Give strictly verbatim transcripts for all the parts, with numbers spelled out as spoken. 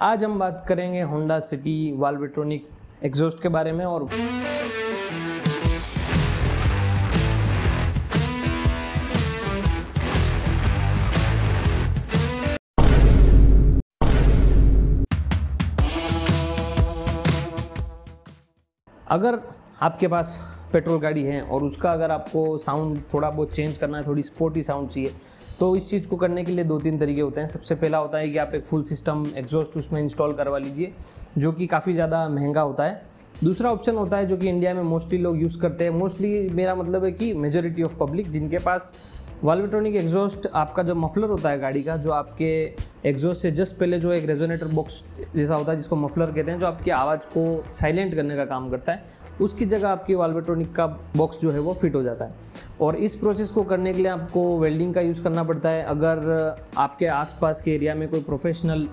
आज हम बात करेंगे होंडा सिटी वाल्वेट्रॉनिक एग्जॉस्ट के बारे में। और अगर आपके पास पेट्रोल गाड़ी है और उसका अगर आपको साउंड थोड़ा बहुत चेंज करना है, थोड़ी स्पोर्टी साउंड चाहिए, तो इस चीज़ को करने के लिए दो तीन तरीके होते हैं। सबसे पहला होता है कि आप एक फुल सिस्टम एग्जॉस्ट उसमें इंस्टॉल करवा लीजिए, जो कि काफ़ी ज़्यादा महंगा होता है। दूसरा ऑप्शन होता है जो कि इंडिया में मोस्टली लोग यूज़ करते हैं, मोस्टली मेरा मतलब है कि मेजॉरिटी ऑफ पब्लिक, जिनके पास वाल्वेट्रॉनिक एग्जॉस्ट, आपका जो मफलर होता है गाड़ी का, जो आपके एग्जॉस्ट से जस्ट पहले जो एक रेजोनेटर बॉक्स जैसा होता है जिसको मफलर कहते हैं, जो आपकी आवाज़ को साइलेंट करने का काम करता है, उसकी जगह आपकी वाल्वेट्रॉनिक का बॉक्स जो है वो फिट हो जाता है। और इस प्रोसेस को करने के लिए आपको वेल्डिंग का यूज़ करना पड़ता है। अगर आपके आसपास के एरिया में कोई प्रोफेशनल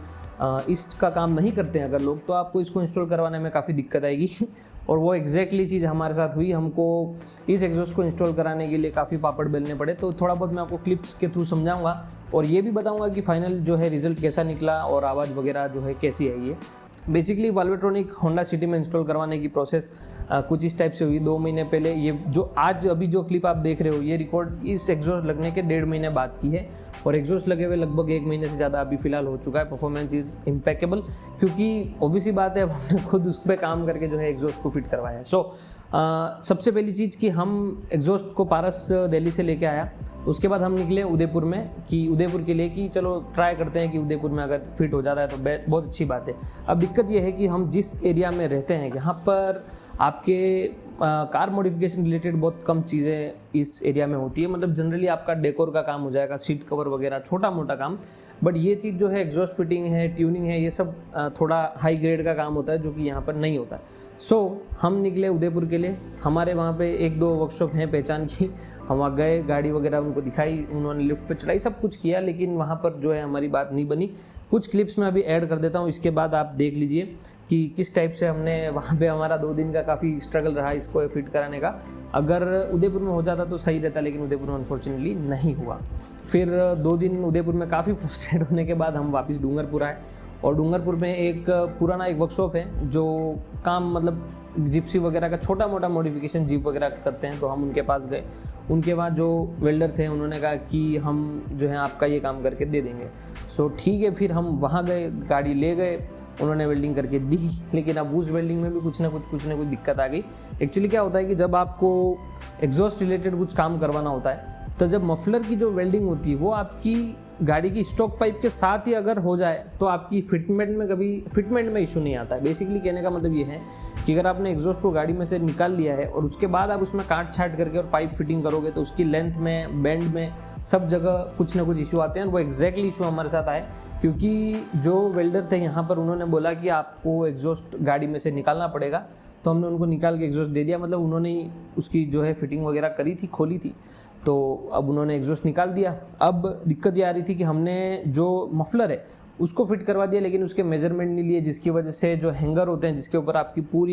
इसका काम नहीं करते हैं अगर लोग, तो आपको इसको इंस्टॉल करवाने में काफ़ी दिक्कत आएगी। और वो एग्जैक्टली चीज़ हमारे साथ हुई। हमको इस एग्जॉस्ट को इंस्टॉल कराने के लिए काफ़ी पापड़ बेलने पड़े। तो थोड़ा बहुत मैं आपको क्लिप्स के थ्रू समझाऊंगा और ये भी बताऊंगा कि फाइनल जो है रिजल्ट कैसा निकला और आवाज़ वगैरह जो है कैसी आई है। बेसिकली वाल्वेट्रॉनिक होंडा सिटी में इंस्टॉल करवाने की प्रोसेस आ, कुछ इस टाइप से हुई। दो महीने पहले ये जो आज अभी जो क्लिप आप देख रहे हो, ये रिकॉर्ड इस एग्जॉस्ट लगने के डेढ़ महीने बाद की है और एग्जॉस्ट लगे हुए लगभग एक महीने से ज़्यादा अभी फिलहाल हो चुका है। परफॉर्मेंस इज़ इम्पेकेबल, क्योंकि ऑब्वियसली बात है हमने खुद उस पर काम करके जो है एग्जॉस्ट को फिट करवाया है। सो so, सबसे पहली चीज़ कि हम एग्जॉस्ट को पारस दिल्ली से लेके आया, उसके बाद हम निकले उदयपुर में कि उदयपुर के लिए कि चलो ट्राई करते हैं कि उदयपुर में अगर फिट हो जाता है तो बहुत अच्छी बात है। अब दिक्कत यह है कि हम जिस एरिया में रहते हैं यहाँ पर आपके आ, कार मॉडिफिकेशन रिलेटेड बहुत कम चीज़ें इस एरिया में होती है। मतलब जनरली आपका डेकोर का काम हो जाएगा, सीट कवर वगैरह, छोटा मोटा काम। बट ये चीज़ जो है एग्जॉस्ट फिटिंग है, ट्यूनिंग है, ये सब आ, थोड़ा हाई ग्रेड का काम होता है जो कि यहाँ पर नहीं होता। सो so, हम निकले उदयपुर के लिए। हमारे वहाँ पे एक दो वर्कशॉप हैं पहचान की, हम वहाँ गए, गाड़ी वगैरह उनको दिखाई, उन्होंने लिफ्ट पे चढ़ाई, सब कुछ किया, लेकिन वहाँ पर जो है हमारी बात नहीं बनी। कुछ क्लिप्स मैं अभी ऐड कर देता हूँ, इसके बाद आप देख लीजिए कि किस टाइप से हमने वहाँ पे, हमारा दो दिन का काफ़ी स्ट्रगल रहा इसको फिट कराने का। अगर उदयपुर में हो जाता तो सही रहता, लेकिन उदयपुर में अनफॉर्चुनेटली नहीं हुआ। फिर दो दिन उदयपुर में काफ़ी फ्रस्ट्रेट होने के बाद हम वापस डूंगरपुर आए और डूंगरपुर में एक पुराना एक वर्कशॉप है जो काम मतलब जिप्सी वगैरह का छोटा मोटा मॉडिफिकेशन जीप वगैरह करते हैं, तो हम उनके पास गए। उनके बाद जो वेल्डर थे उन्होंने कहा कि हम जो है आपका ये काम करके दे देंगे। सो ठीक है, फिर हम वहाँ गए, गाड़ी ले गए, उन्होंने वेल्डिंग करके दी। लेकिन अब उस वेल्डिंग में भी कुछ ना कुछ कुछ ना कुछ दिक्कत आ गई। एक्चुअली क्या होता है कि जब आपको एग्जॉस्ट रिलेटेड कुछ काम करवाना होता है, तो जब मफलर की जो वेल्डिंग होती है वो आपकी गाड़ी की स्टॉक पाइप के साथ ही अगर हो जाए तो आपकी फिटमेंट में कभी फिटमेंट में इशू नहीं आता है। बेसिकली कहने का मतलब ये है कि अगर आपने एग्जॉस्ट को गाड़ी में से निकाल लिया है और उसके बाद आप उसमें काट छाट करके और पाइप फिटिंग करोगे, तो उसकी लेंथ में, बेंड में, सब जगह कुछ ना कुछ इशू आते हैं। और वो एग्जैक्टली इशू हमारे साथ आए, क्योंकि जो वेल्डर थे यहाँ पर उन्होंने बोला कि आपको एग्जॉस्ट गाड़ी में से निकालना पड़ेगा, तो हमने उनको निकाल के एग्जॉस्ट दे दिया। मतलब उन्होंने उसकी जो है फिटिंग वगैरह करी थी, खोली थी, तो अब उन्होंने एग्जॉस्ट निकाल दिया। अब दिक्कत ये आ रही थी कि हमने जो मफलर है उसको फिट करवा दिया, लेकिन उसके मेजरमेंट नहीं लिए, जिसकी वजह से जो हैंगर होते हैं जिसके ऊपर आपकी पूरी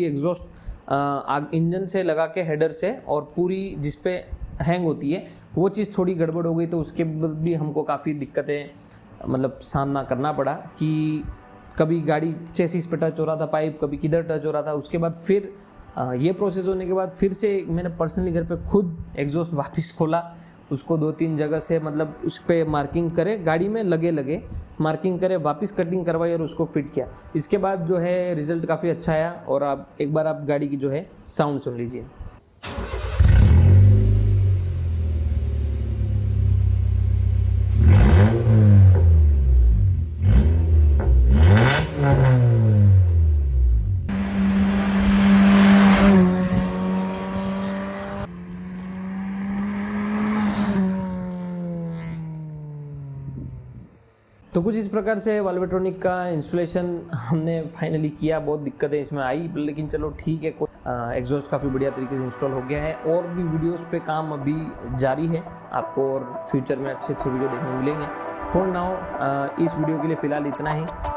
एग्जॉस्ट इंजन से लगा के हेडर से और पूरी जिस पे हैंग होती है, वो चीज़ थोड़ी गड़बड़ हो गई। तो उसके बाद भी हमको काफ़ी दिक्कतें मतलब सामना करना पड़ा कि कभी गाड़ी चेसिस पे टच हो रहा था पाइप, कभी किधर टच हो रहा था। उसके बाद फिर आ, ये प्रोसेस होने के बाद फिर से मैंने पर्सनली घर पे खुद एग्जॉस्ट वापस खोला, उसको दो तीन जगह से मतलब उस पर मार्किंग करे, गाड़ी में लगे लगे मार्किंग करे, वापस कटिंग करवाई और उसको फिट किया। इसके बाद जो है रिज़ल्ट काफ़ी अच्छा आया। और आप एक बार आप गाड़ी की जो है साउंड सुन लीजिए। तो कुछ इस प्रकार से वाल्वेट्रॉनिक का इंस्टॉलेशन हमने फाइनली किया। बहुत दिक्कतें इसमें आई, लेकिन चलो ठीक है, एग्जॉस्ट काफ़ी बढ़िया तरीके से इंस्टॉल हो गया है। और भी वीडियोस पे काम अभी जारी है, आपको और फ्यूचर में अच्छे अच्छे वीडियो देखने मिलेंगे। फॉर नाउ इस वीडियो के लिए फ़िलहाल इतना ही।